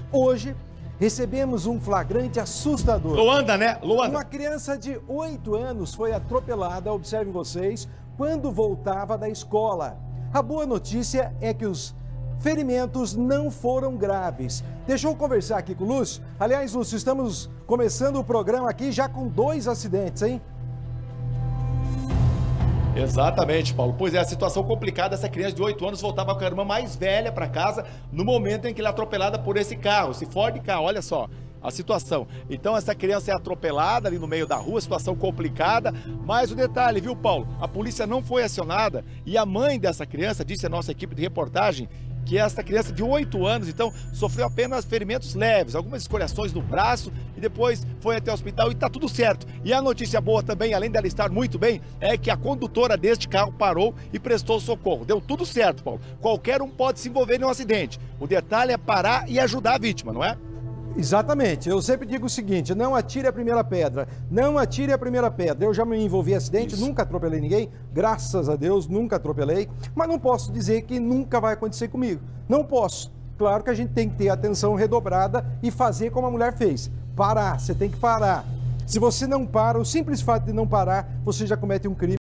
Hoje, recebemos um flagrante assustador. Luanda, né? Luanda. Uma criança de 8 anos foi atropelada, observem vocês, quando voltava da escola. A boa notícia é que os ferimentos não foram graves. Deixa eu conversar aqui com o Lúcio. Aliás, Lúcio, estamos começando o programa aqui já com 2 acidentes, hein? Exatamente, Paulo. Pois é, a situação complicada, essa criança de 8 anos voltava com a irmã mais velha para casa no momento em que ela é atropelada por esse carro, esse Ford Ka, olha só a situação. Então essa criança é atropelada ali no meio da rua, situação complicada, mas o detalhe, viu, Paulo? A polícia não foi acionada e a mãe dessa criança disse à nossa equipe de reportagem que essa criança de 8 anos, então, sofreu apenas ferimentos leves, algumas escoriações no braço e depois foi até o hospital e tá tudo certo. E a notícia boa também, além dela estar muito bem, é que a condutora deste carro parou e prestou socorro. Deu tudo certo, Paulo. Qualquer um pode se envolver em um acidente. O detalhe é parar e ajudar a vítima, não é? Exatamente, eu sempre digo o seguinte, não atire a primeira pedra, não atire a primeira pedra. Eu já me envolvi em acidente, nunca atropelei ninguém, graças a Deus, nunca atropelei, mas não posso dizer que nunca vai acontecer comigo, não posso. Claro que a gente tem que ter atenção redobrada e fazer como a mulher fez, parar, você tem que parar. Se você não para, o simples fato de não parar, você já comete um crime.